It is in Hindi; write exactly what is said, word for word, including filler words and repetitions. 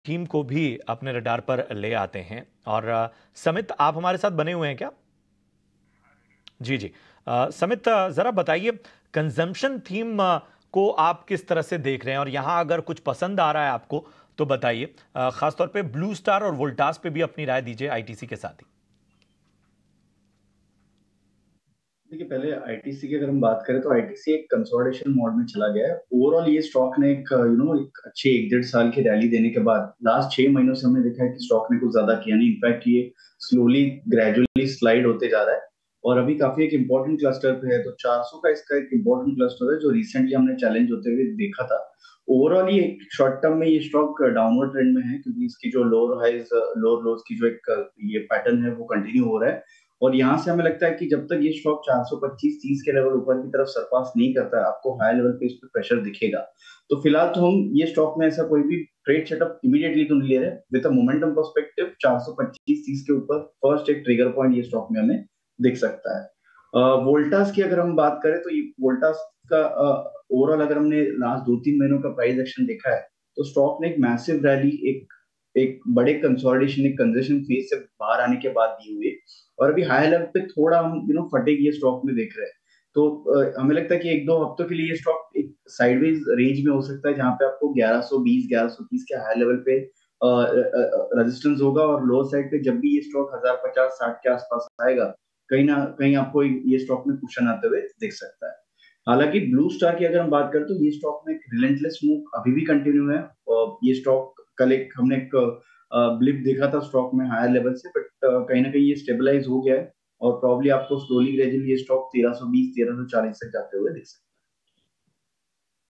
टीम को भी अपने रडार पर ले आते हैं। और अ, समित, आप हमारे साथ बने हुए हैं क्या? जी जी। अ, समित, अ, जरा बताइए, कंजम्पशन थीम अ, को आप किस तरह से देख रहे हैं, और यहाँ अगर कुछ पसंद आ रहा है आपको तो बताइए। अ, खासतौर पे ब्लू स्टार और वोल्टास पे भी अपनी राय दीजिए आईटीसी के साथ ही। देखिए, पहले आईटीसी की अगर हम बात करें तो आईटीसी एक कंसोलिडेशन मोड में चला गया है। ओवरऑल ये स्टॉक ने एक यू नो एक अच्छे एक डेढ़ साल की रैली देने के बाद लास्ट छह महीनों से हमने देखा है कि स्टॉक ने कुछ ज्यादा किया नहीं। इनफैक्ट ये स्लोली ग्रेजुअली स्लाइड होते जा रहा है और अभी काफी एक इंपॉर्टेंट क्लस्टर पे है। तो चार सौ का इसका एक इंपॉर्टेंट क्लस्टर है जो रिसेंटली हमने चैलेंज होते हुए देखा था। ओवरऑल ये शॉर्ट टर्म में ये स्टॉक डाउनवर्ड ट्रेंड में है क्योंकि इसकी जो लोअर हाइज लोअर लोज की जो एक ये पैटर्न है वो कंटिन्यू हो रहा है। और यहाँ से हमें लगता है कि जब तक ये स्टॉक चार सौ पच्चीस तीस के लेवल ऊपर की तरफ सरपास नहीं करता है, आपको हाई लेवल पे इस पे प्रेशर दिखेगा। तो फिलहाल तो हम ये स्टॉक में ऐसा कोई भी ट्रेड सेटअप इमीडिएटली तो नहीं ले रहे। विद अ मोमेंटम पर्सपेक्टिव चार सौ पच्चीस तीस के ऊपर फर्स्ट एक ट्रिगर पॉइंट ये स्टॉक में हमें दिख सकता है। वोल्टास की अगर हम बात करें तो ये वोल्टास का ओवरऑल अगर हमने लास्ट दो तीन महीनों का प्राइस एक्शन देखा है तो स्टॉक ने एक मैसिव रैली एक एक बड़े कंसोलिडेशन एक कंजेशन फेज से बाहर आने के बाद दी हुई है। और अभी हाई लेवल पे थोड़ा हम यू नो फटेगी ये स्टॉक में देख रहे हैं। तो अ, हमें लगता है कि एक दो हफ्तों के लिए ये स्टॉक एक साइडवेज रेंज में हो सकता है जहां पे आपको ग्यारह सौ बीस ग्यारह सौ तीस के हाई लेवल पे रेजिस्टेंस होगा और लो साइड पे जब भी ये स्टॉक हजार पचास साठ के आसपास आएगा कहीं ना कहीं आपको ये स्टॉक में कुशन आते हुए दिख सकता है। हालांकि ब्लू स्टार की अगर हम बात करें तो ये स्टॉक में एक रिलेंटलेस मूव अभी भी कंटिन्यू है। और ये स्टॉक कल एक हमने एक ब्लिप देखा था स्टॉक में हायर लेवल से, बट कहीं ना कहीं ये स्टेबलाइज हो गया है और प्रॉब्ली आपको स्लोली ग्रेजुअली ये स्टॉक तेरह सौ बीस तेरह सौ चालीस तक जाते हुए दिख सकता है।